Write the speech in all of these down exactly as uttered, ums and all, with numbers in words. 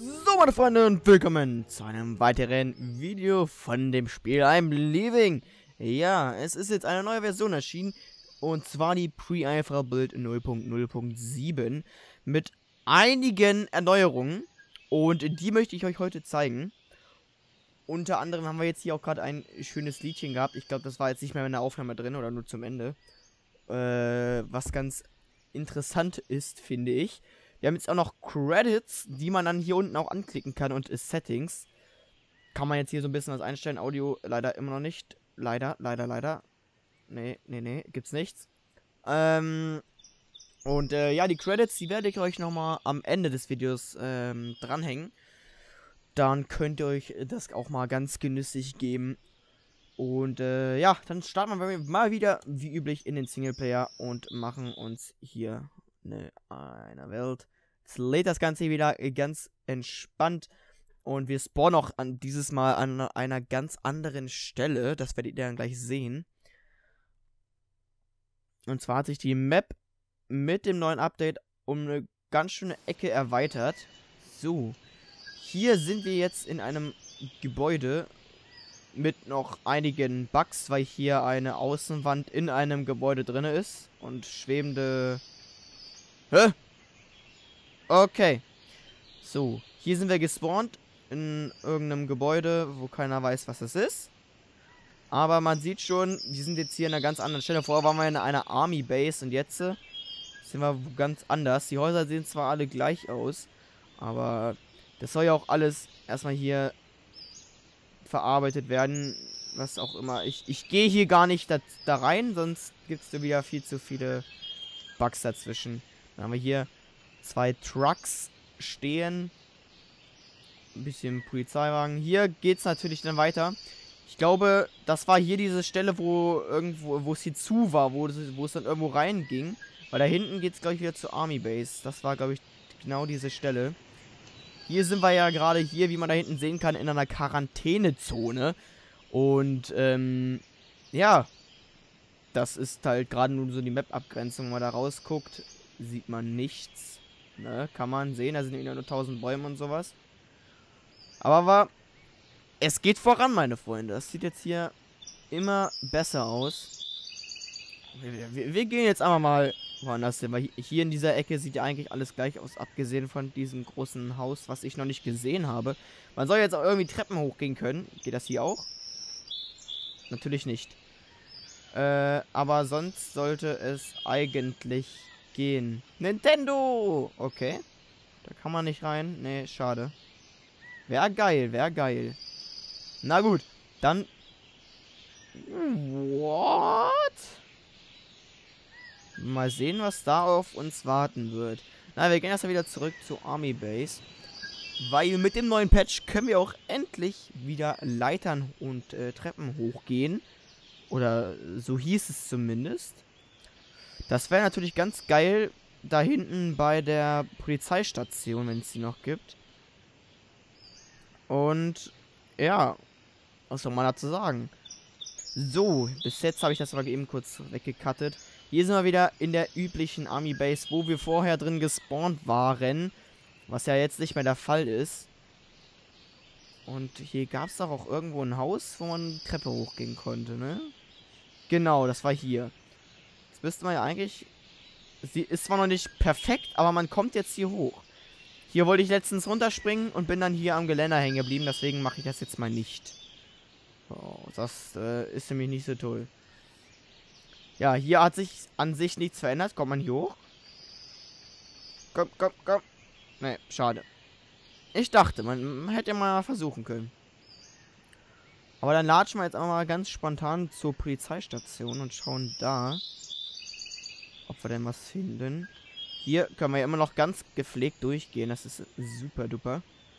So, meine Freunde, und willkommen zu einem weiteren Video von dem Spiel I'm Leaving. Ja, es ist jetzt eine neue Version erschienen, und zwar die Pre-Alpha Build null Punkt null Punkt sieben mit einigen Erneuerungen, und die möchte ich euch heute zeigen. Unter anderem haben wir jetzt hier auch gerade ein schönes Liedchen gehabt. Ich glaube, das war jetzt nicht mehr in der Aufnahme drin oder nur zum Ende. Äh, was ganz interessant ist, finde ich. Wir haben jetzt auch noch Credits, die man dann hier unten auch anklicken kann, und Settings. Kann man jetzt hier so ein bisschen was einstellen. Audio leider immer noch nicht. Leider, leider, leider. Nee, nee, nee, gibt's nichts. Ähm, und äh, ja, die Credits, die werde ich euch nochmal am Ende des Videos ähm, dranhängen. Dann könnt ihr euch das auch mal ganz genüsslich geben. Und äh, ja, dann starten wir mal wieder, wie üblich, in den Singleplayer und machen uns hier eine, eine Welt. Jetzt lädt das Ganze wieder ganz entspannt. Und wir spawnen auch an, dieses Mal an einer ganz anderen Stelle. Das werdet ihr dann gleich sehen. Und zwar hat sich die Map mit dem neuen Update um eine ganz schöne Ecke erweitert. So. Hier sind wir jetzt in einem Gebäude mit noch einigen Bugs, weil hier eine Außenwand in einem Gebäude drin ist und schwebende... Hä? Okay. So, hier sind wir gespawnt in irgendeinem Gebäude, wo keiner weiß, was es ist. Aber man sieht schon, wir sind jetzt hier an einer ganz anderen Stelle. Vorher waren wir in einer Army Base und jetzt sind wir ganz anders. Die Häuser sehen zwar alle gleich aus, aber das soll ja auch alles erstmal hier verarbeitet werden, was auch immer. Ich, ich gehe hier gar nicht da, da rein, sonst gibt es wieder viel zu viele Bugs dazwischen. Dann haben wir hier zwei Trucks stehen. Ein bisschen Polizeiwagen. Hier geht es natürlich dann weiter. Ich glaube, das war hier diese Stelle, wo irgendwo, wo es hier zu war, wo es, wo es dann irgendwo reinging. Weil da hinten geht es, glaube ich, wieder zur Army Base. Das war, glaube ich, genau diese Stelle. Hier sind wir ja gerade hier, wie man da hinten sehen kann, in einer Quarantänezone. Und, ähm, ja. Das ist halt gerade nur so die Map-Abgrenzung. Wenn man da rausguckt, sieht man nichts. Ne, kann man sehen, da sind wieder nur tausend Bäume und sowas. Aber war, es geht voran, meine Freunde. Das sieht jetzt hier immer besser aus. Wir, wir, wir gehen jetzt einfach mal woanders hin, weil hier in dieser Ecke sieht ja eigentlich alles gleich aus, abgesehen von diesem großen Haus, was ich noch nicht gesehen habe. Man soll jetzt auch irgendwie Treppen hochgehen können. Geht das hier auch? Natürlich nicht. Äh, aber sonst sollte es eigentlich gehen. Nintendo! Okay. Da kann man nicht rein. Nee, schade. Wäre geil, wäre geil. Na gut, dann... What? Mal sehen, was da auf uns warten wird. Na, wir gehen erstmal wieder zurück zur Army Base. Weil mit dem neuen Patch können wir auch endlich wieder Leitern und äh, Treppen hochgehen. Oder so hieß es zumindest. Das wäre natürlich ganz geil da hinten bei der Polizeistation, wenn es die noch gibt. Und ja, was soll man dazu sagen? So, bis jetzt habe ich das aber eben kurz weggekattet. Hier sind wir wieder in der üblichen Army Base, wo wir vorher drin gespawnt waren. Was ja jetzt nicht mehr der Fall ist. Und hier gab es doch auch irgendwo ein Haus, wo man die Treppe hochgehen konnte, ne? Genau, das war hier. Jetzt müsste man ja eigentlich... Sie ist zwar noch nicht perfekt, aber man kommt jetzt hier hoch. Hier wollte ich letztens runterspringen und bin dann hier am Geländer hängen geblieben. Deswegen mache ich das jetzt mal nicht. Oh, das äh, ist nämlich nicht so toll. Ja, hier hat sich an sich nichts verändert. Kommt man hier hoch? Komm, komm, komm. Ne, schade. Ich dachte, man hätte mal versuchen können. Aber dann latschen wir jetzt einfach mal ganz spontan zur Polizeistation und schauen da, ob wir denn was finden. Hier können wir ja immer noch ganz gepflegt durchgehen. Das ist super duper.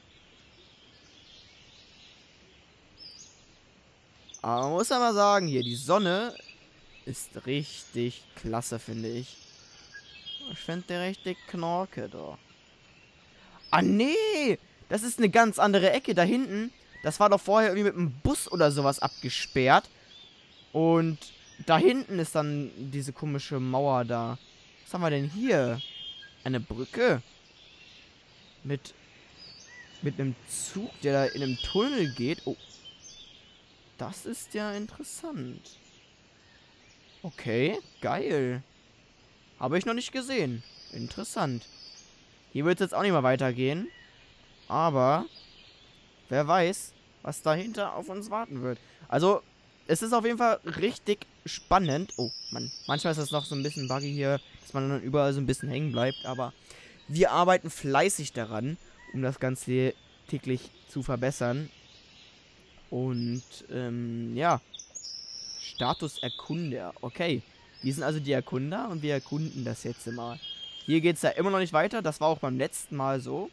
Aber man muss aber sagen, hier, die Sonne ist richtig klasse, finde ich. Ich finde die richtig knorke da. Ah, nee! Das ist eine ganz andere Ecke da hinten. Das war doch vorher irgendwie mit einem Bus oder sowas abgesperrt. Und da hinten ist dann diese komische Mauer da. Was haben wir denn hier? Eine Brücke? Mit Mit einem Zug, der da in einem Tunnel geht. Oh. Das ist ja interessant. Okay, geil. Habe ich noch nicht gesehen. Interessant. Hier wird es jetzt auch nicht mehr weitergehen. Aber wer weiß, was dahinter auf uns warten wird. Also, es ist auf jeden Fall richtig spannend. Oh, Mann. Manchmal ist das noch so ein bisschen buggy hier, dass man dann überall so ein bisschen hängen bleibt. Aber wir arbeiten fleißig daran, um das Ganze täglich zu verbessern. Und, ähm, ja. Status Erkunder. Okay. Wir sind also die Erkunder und wir erkunden das jetzt mal. Hier geht es ja immer noch nicht weiter. Das war auch beim letzten Mal so.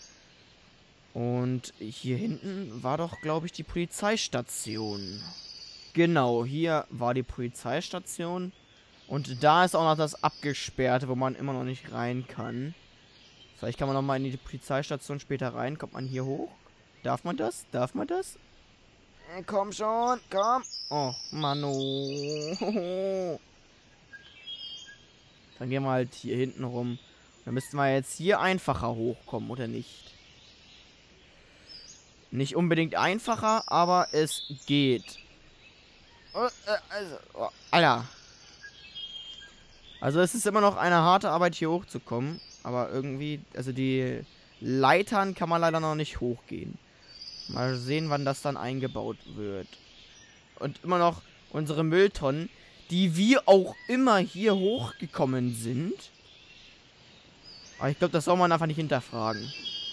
Und hier hinten war doch, glaube ich, die Polizeistation. Genau, hier war die Polizeistation. Und da ist auch noch das Abgesperrte, wo man immer noch nicht rein kann. Vielleicht kann man noch mal in die Polizeistation später rein. Kommt man hier hoch? Darf man das? Darf man das? Komm schon, komm. Oh, Mano. Dann gehen wir halt hier hinten rum. Dann müssten wir jetzt hier einfacher hochkommen, oder nicht? Nicht unbedingt einfacher, aber es geht. Oh, äh, also, oh, Alter. Also es ist immer noch eine harte Arbeit, hier hochzukommen. Aber irgendwie, also die Leitern kann man leider noch nicht hochgehen. Mal sehen, wann das dann eingebaut wird. Und immer noch unsere Mülltonnen, die wie auch immer hier hochgekommen sind. Aber ich glaube, das soll man einfach nicht hinterfragen.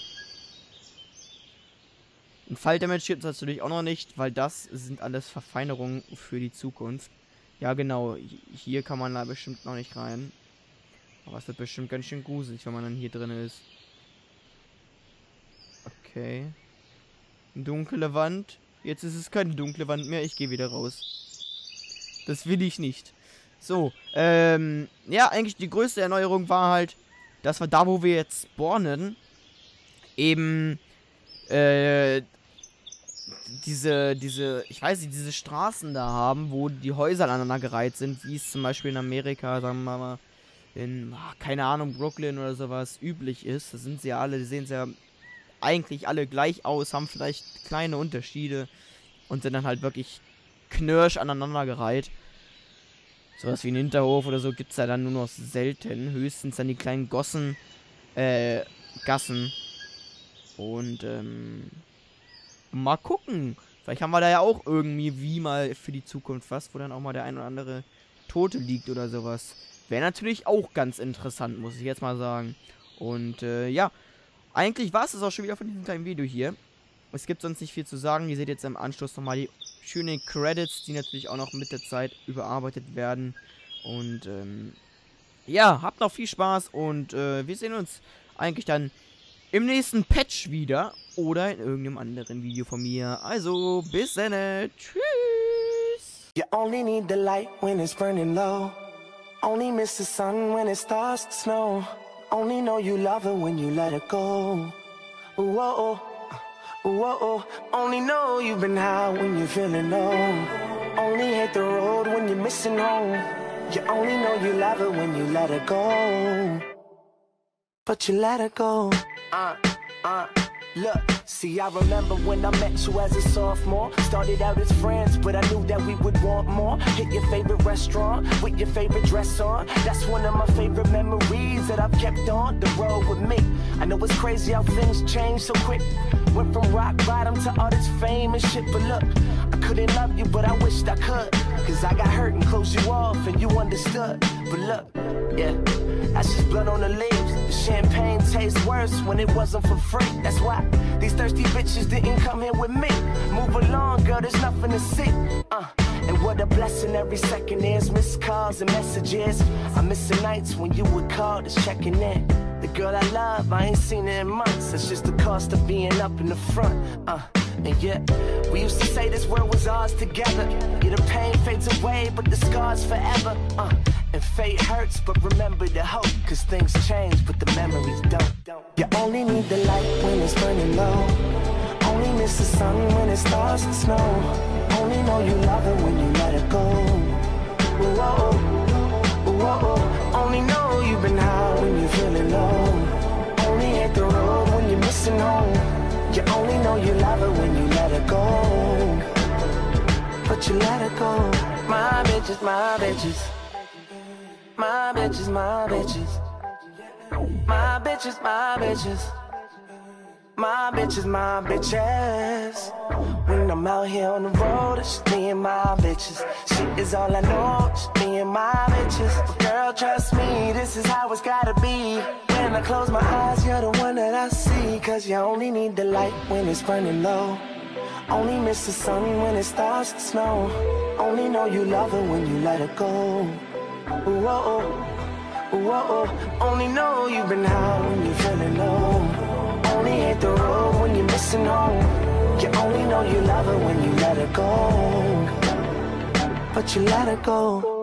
Ein Falldamage gibt es natürlich auch noch nicht, weil das sind alles Verfeinerungen für die Zukunft. Ja, genau. Hier kann man da bestimmt noch nicht rein. Aber es wird bestimmt ganz schön gruselig, wenn man dann hier drin ist. Okay. Dunkle Wand. Jetzt ist es keine dunkle Wand mehr. Ich gehe wieder raus. Das will ich nicht. So, ähm, ja, eigentlich die größte Erneuerung war halt, dass wir da, wo wir jetzt spawnen, eben, äh, diese, diese, ich weiß nicht, diese Straßen da haben, wo die Häuser aneinandergereiht sind, wie es zum Beispiel in Amerika, sagen wir mal, in, ach, keine Ahnung, Brooklyn oder sowas üblich ist. Da sind sie ja alle, die sehen ja eigentlich alle gleich aus, haben vielleicht kleine Unterschiede und sind dann halt wirklich knirsch aneinandergereiht. Sowas wie ein Hinterhof oder so gibt es ja dann nur noch selten. Höchstens dann die kleinen Gossen, äh, Gassen. Und, ähm, mal gucken. Vielleicht haben wir da ja auch irgendwie wie mal für die Zukunft was, wo dann auch mal der ein oder andere Tote liegt oder sowas. Wäre natürlich auch ganz interessant, muss ich jetzt mal sagen. Und, äh, ja. Eigentlich war es das auch schon wieder von diesem kleinen Video hier. Es gibt sonst nicht viel zu sagen. Ihr seht jetzt im Anschluss nochmal die schönen Credits, die natürlich auch noch mit der Zeit überarbeitet werden. Und, ähm, ja, habt noch viel Spaß und, äh, wir sehen uns eigentlich dann im nächsten Patch wieder oder in irgendeinem anderen Video von mir. Also, bis dann. Tschüss. You only need the light when it's burning low. Only miss the sun when it starts to snow. Only know you love her when you let her go. Whoa, whoa. Only know you've been high when you're feeling low. Only hate the road when you're missing home. You only know you love her when you let her go. But you let her go. Uh, uh, look. See, I remember when I met you as a sophomore. Started out as friends, but I knew that we would want more. Hit your favorite restaurant with your favorite dress on. That's one of my favorite memories that I've kept on the road with me. I know it's crazy how things change so quick. Went from rock bottom to all this fame and shit. But look, I couldn't love you, but I wished I could. Cause I got hurt and closed you off and you understood. But look, yeah, that's just blood on the leaves. The champagne tastes worse when it wasn't for free. That's why these thirsty bitches didn't come here with me. Move along, girl, there's nothing to see. Uh, and what a blessing every second is. Missed calls and messages. I miss the nights when you would call, just checking in. The girl I love, I ain't seen her in months. That's just the cost of being up in the front. Uh, and yeah, we used to say this world was ours together. Yeah, the pain fades away, but the scars forever. Uh, and fate hurts, but remember the hope. Cause things change, but the memories don't. You only need the light when it's burning low. Only miss the sun when it starts to snow. Only know you love her when you let her go. Whoa, whoa. Only know you've been high when you're feeling low. Only hit the road when you're missing home. but you let her go. My bitches, my bitches. My bitches, my bitches. My bitches, my bitches. My bitches, my bitches. When I'm out here on the road, it's me and my bitches. Shit is all I know, it's me and my bitches. But girl, trust me, this is how it's gotta be. When I close my eyes, you're the one that I see. Cause you only need the light when it's burning low. Only miss the sun when it starts to snow. Only know you love her when you let her go. Ooh, oh, oh, ooh, oh, oh. Only know you've been high when you're feeling low. Only hit the road when you're missing home. You only know you love her when you let her go. But you let her go.